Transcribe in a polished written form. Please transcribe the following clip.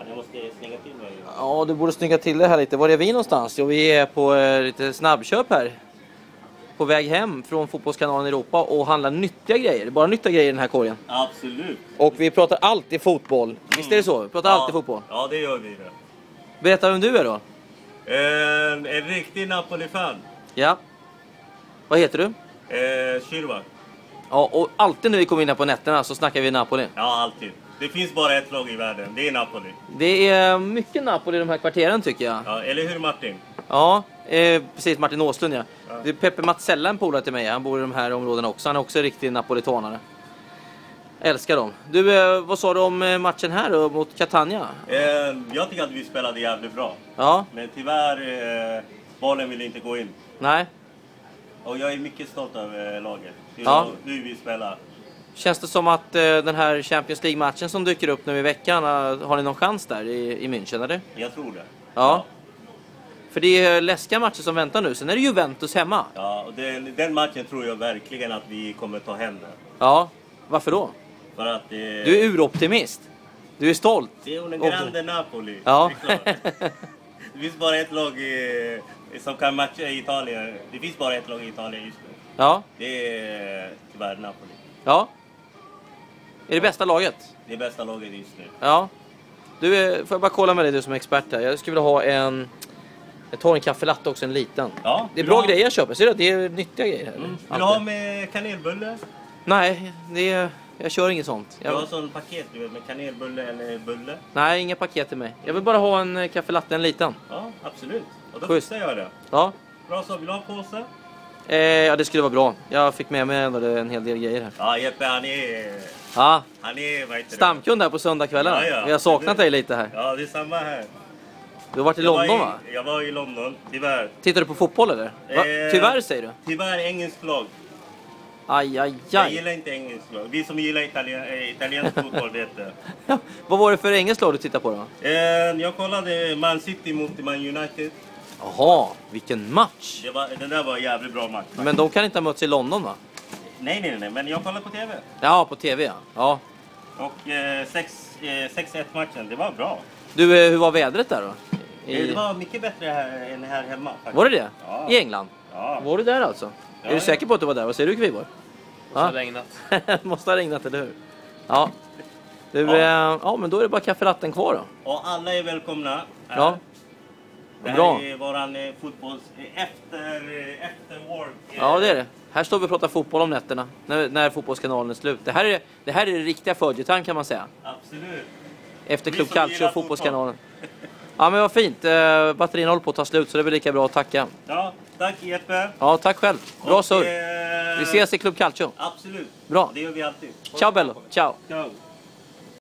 Jag måste snygga till mig. Ja, du borde snygga till det här lite. Var är vi någonstans? Jo, vi är på lite snabbköp här. På väg hem från Fotbollskanalen Europa och handlar nyttiga grejer. Bara nyttiga grejer i den här korgen. Absolut. Och vi pratar alltid fotboll. Visst är det så? Vi pratar alltid fotboll. Ja, det gör vi det. Berätta vem du är då. En riktig Napoli-fan. Ja. Vad heter du? Kyrva. Ja, och alltid när vi kommer in här på nätterna så snackar vi Napoli. Ja, alltid. Det finns bara ett lag i världen. Det är Napoli. Det är mycket Napoli i de här kvarteren tycker jag. Ja, eller hur Martin? Ja, precis, Martin Åslund ja. Det är Peppe Matsella, en polare till mig. Han bor i de här områdena också. Han är också en riktig napolitanare. Älskar dem. Du, vad sa du om matchen här då, mot Catania? Jag tycker att vi spelade jävligt bra. Ja. Men tyvärr, bollen vill inte gå in. Nej. Och jag är mycket stolt över laget. Hur vi spelar. Känns det som att den här Champions League-matchen som dyker upp nu i veckan, har ni någon chans där i München, eller? Jag tror det. Ja. För det är läskiga matcher som väntar nu. Sen är det Juventus hemma. Ja, och den matchen tror jag verkligen att vi kommer ta hem den. Ja, varför då? För att du är uroptimist. Du är stolt. Det är en grande Napoli. Ja. Det finns bara ett lag som kan matcha i Italien. Det finns bara ett lag i Italien just nu. Ja. Det är tyvärr Napoli. Ja. Är det bästa laget? Det är bästa laget just nu. Ja. Du, får jag bara kolla med dig, du som är expert här. Jag skulle vilja ha jag tar en kaffelatte också, en liten. Ja, det är bra grejer jag köper. Ser du? Det är nyttiga grejer här. Vill du ha med kanelbulle? Nej, jag kör inget sånt. Du har sån paket du vet, med kanelbulle eller bulle? Nej, inga paket till mig. Jag vill bara ha en kaffelatte, en liten. Ja, absolut. Och då Schysst. fixar jag det. Ja. Bra, så vill du ha en påse? Ja, det skulle vara bra. Jag fick med mig en hel del grejer här. Ja, Jeppe, han är vad heter stamkund här på söndagskvällen. Ja. Vi har saknat dig lite här. Ja, det är samma här. Du har varit i London, va? Jag var i London, tyvärr. Tittar du på fotboll eller? Va? Tyvärr säger du? Tyvärr engelsk lag. Aj. Jag gillar inte engelsk lag. Vi som gillar italiensk fotboll vet det. Ja, vad var det för engelsk lag du tittade på då? Jag kollade Man City mot Man United. Jaha, vilken match! Den där var en jävligt bra match. Men de kan inte ha mötts i London, va? Nej, men jag kollade på TV. Ja, på TV, ja. Och 6-1 matchen, det var bra. Du, hur var vädret där då? Det var mycket bättre här än här hemma. Faktiskt. Var det det? Ja. I England? Ja. Var du där alltså? Är du säker på att du var där? Vad säger du, Kvibor? Måste ha regnat. Måste ha regnat, eller hur? Ja. Du, men då är det bara kaffelatten kvar då. Och alla är välkomna. Ja. Det här bra. är våran fotbolls efter work. Ja, det är det. Här står vi och pratar fotboll om nätterna. När fotbollskanalen är slut. Det här är det riktiga följetang kan man säga. Absolut. Efter Club Calcio och fotbollskanalen. Ja, men vad fint. Batterierna håller på att ta slut så det är väl lika bra att tacka. Ja, tack Jeppe. Ja, tack själv. Bra surr. Vi ses i Club Calcio. Absolut. Bra. Det gör vi alltid. Ciao bello. Ciao. Ciao.